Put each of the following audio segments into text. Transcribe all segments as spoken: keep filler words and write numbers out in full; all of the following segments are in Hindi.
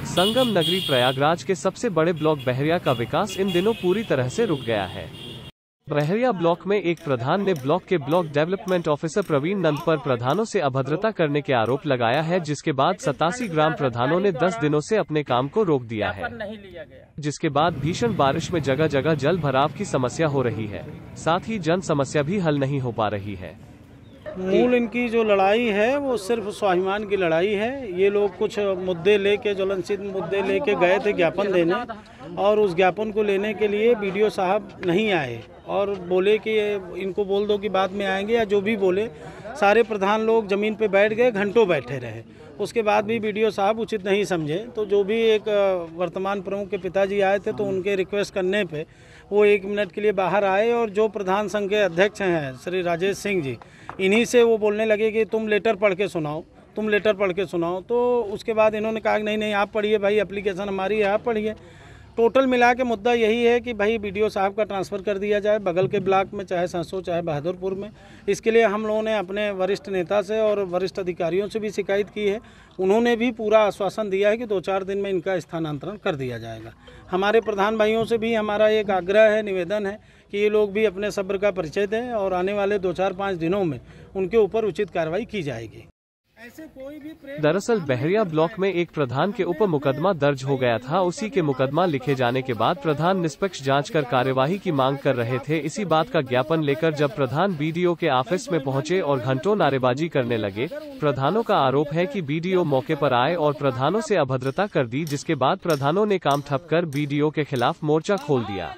संगम नगरी प्रयागराज के सबसे बड़े ब्लॉक बहरिया का विकास इन दिनों पूरी तरह से रुक गया है। बहरिया ब्लॉक में एक प्रधान ने ब्लॉक के block development officer Praveen Nand पर प्रधानों से अभद्रता करने के आरोप लगाया है, जिसके बाद सतासी ग्राम प्रधानों ने दस दिनों से अपने काम को रोक दिया है, जिसके बाद भीषण बारिश में जगह जगह जल भराव की समस्या हो रही है। साथ ही जन समस्या भी हल नहीं हो पा रही है। मूल इनकी जो लड़ाई है वो सिर्फ स्वाभिमान की लड़ाई है। ये लोग कुछ मुद्दे लेके, ज्वलनशील मुद्दे लेके गए थे ज्ञापन देने, और उस ज्ञापन को लेने के लिए बीडीओ साहब नहीं आए और बोले कि इनको बोल दो कि बाद में आएंगे, या जो भी बोले। सारे प्रधान लोग जमीन पे बैठ गए, घंटों बैठे रहे। उसके बाद भी बीडीओ साहब उचित नहीं समझे, तो जो भी एक वर्तमान प्रमुख के पिताजी आए थे, तो उनके रिक्वेस्ट करने पे वो एक मिनट के लिए बाहर आए, और जो प्रधान संघ के अध्यक्ष हैं श्री राजेश सिंह जी, इन्हीं से वो बोलने लगे कि तुम लेटर पढ़ के सुनाओ, तुम लेटर पढ़ के सुनाओ। तो उसके बाद इन्होंने कहा कि नहीं नहीं आप पढ़िए भाई, एप्लीकेशन हमारी है, आप पढ़िए। टोटल मिला के मुद्दा यही है कि भाई बीडीओ साहब का ट्रांसफ़र कर दिया जाए बगल के ब्लॉक में, चाहे सरसों चाहे बहादुरपुर में। इसके लिए हम लोगों ने अपने वरिष्ठ नेता से और वरिष्ठ अधिकारियों से भी शिकायत की है। उन्होंने भी पूरा आश्वासन दिया है कि दो चार दिन में इनका स्थानांतरण कर दिया जाएगा। हमारे प्रधान भाइयों से भी हमारा एक आग्रह है, निवेदन है कि ये लोग भी अपने सब्र का परिचय दें, और आने वाले दो चार पाँच दिनों में उनके ऊपर उचित कार्रवाई की जाएगी। ऐसे कोई भी दरअसल बहरिया ब्लॉक में एक प्रधान के ऊपर मुकदमा दर्ज हो गया था। उसी के मुकदमा लिखे जाने के बाद प्रधान निष्पक्ष जांच कर कार्यवाही की मांग कर रहे थे। इसी बात का ज्ञापन लेकर जब प्रधान बीडीओ के ऑफिस में पहुंचे और घंटों नारेबाजी करने लगे। प्रधानों का आरोप है कि बीडीओ मौके पर आए और प्रधानों से अभद्रता कर दी, जिसके बाद प्रधानों ने काम ठप कर बीडीओ के खिलाफ मोर्चा खोल दिया।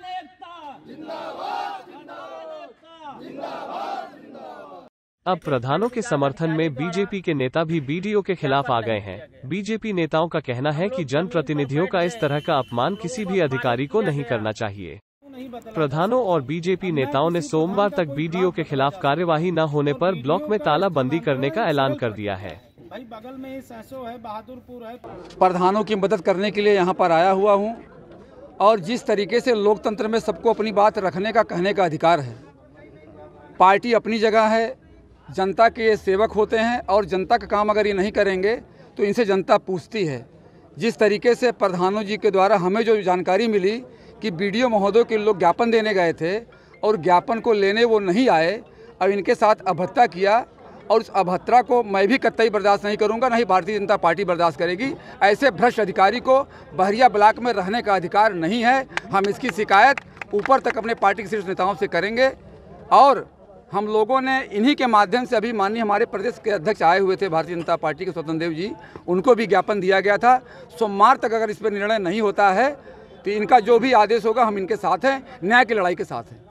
अब प्रधानों के समर्थन में बीजेपी के नेता भी बीडीओ के खिलाफ आ गए हैं। बीजेपी नेताओं का कहना है कि जनप्रतिनिधियों का इस तरह का अपमान किसी भी अधिकारी को नहीं करना चाहिए। प्रधानों और बीजेपी नेताओं ने सोमवार तक बीडीओ के खिलाफ कार्यवाही न होने पर ब्लॉक में तालाबंदी करने का ऐलान कर दिया है। भाई बगल में सरसों है, बहादुरपुर है। प्रधानों की मदद करने के लिए यहाँ पर आया हुआ हूँ, और जिस तरीके से लोकतंत्र में सबको अपनी बात रखने का, कहने का अधिकार है। पार्टी अपनी जगह है, जनता के ये सेवक होते हैं, और जनता का काम अगर ये नहीं करेंगे तो इनसे जनता पूछती है। जिस तरीके से प्रधानों जी के द्वारा हमें जो जानकारी मिली कि बीडीओ महोदय के लोग ज्ञापन देने गए थे और ज्ञापन को लेने वो नहीं आए और इनके साथ अभद्रता किया, और उस अभद्रता को मैं भी कतई बर्दाश्त नहीं करूंगा, नहीं भारतीय जनता पार्टी बर्दाश्त करेगी। ऐसे भ्रष्ट अधिकारी को बहरिया ब्लॉक में रहने का अधिकार नहीं है। हम इसकी शिकायत ऊपर तक अपने पार्टी के शीर्ष नेताओं से करेंगे, और हम लोगों ने इन्हीं के माध्यम से, अभी माननीय हमारे प्रदेश के अध्यक्ष आए हुए थे भारतीय जनता पार्टी के स्वतंत्र देव जी, उनको भी ज्ञापन दिया गया था। सोमवार तक अगर इस पर निर्णय नहीं होता है तो इनका जो भी आदेश होगा हम इनके साथ हैं, न्याय की लड़ाई के साथ हैं।